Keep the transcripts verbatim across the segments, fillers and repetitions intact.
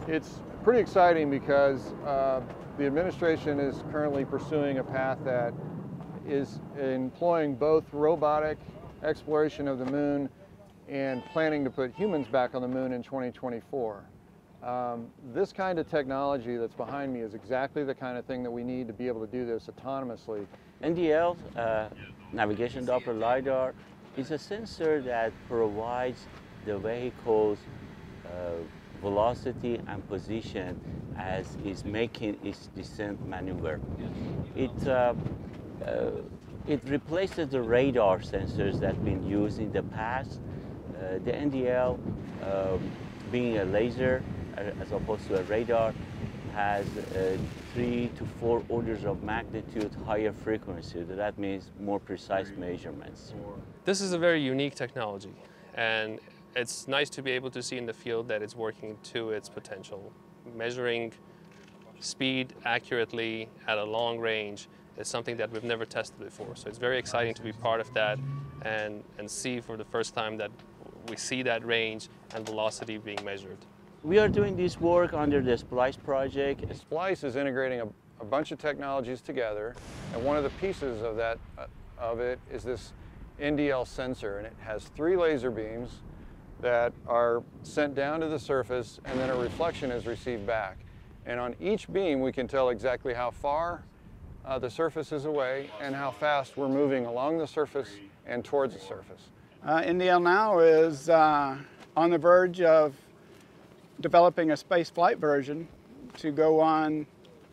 It's pretty exciting because uh, the administration is currently pursuing a path that is employing both robotic exploration of the moon and planning to put humans back on the moon in twenty twenty-four. Um, this kind of technology that's behind me is exactly the kind of thing that we need to be able to do this autonomously. N D L, uh, navigation Doppler Lidar, is a sensor that provides the vehicle's uh, velocity and position as it's making its descent maneuver. It, uh, uh, it replaces the radar sensors that have been used in the past. Uh, the N D L, um, being a laser uh, as opposed to a radar, has uh, three to four orders of magnitude higher frequency. That means more precise measurements. This is a very unique technology, and it's nice to be able to see in the field that it's working to its potential. Measuring speed accurately at a long range is something that we've never tested before. So it's very exciting to be part of that and, and see for the first time that we see that range and velocity being measured. We are doing this work under the SPLICE project. SPLICE is integrating a, a bunch of technologies together, and one of the pieces of that uh, of it is this N D L sensor, and it has three laser beams that are sent down to the surface, and then a reflection is received back. And on each beam, we can tell exactly how far uh, the surface is away and how fast we're moving along the surface and towards the surface. Uh, N D L now is uh, on the verge of developing a space flight version to go on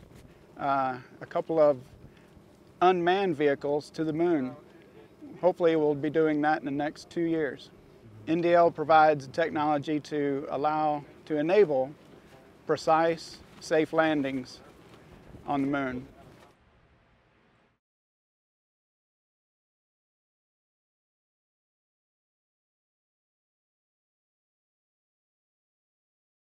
uh, a couple of unmanned vehicles to the moon. Hopefully we'll be doing that in the next two years. N D L provides technology to allow, to enable precise, safe landings on the moon.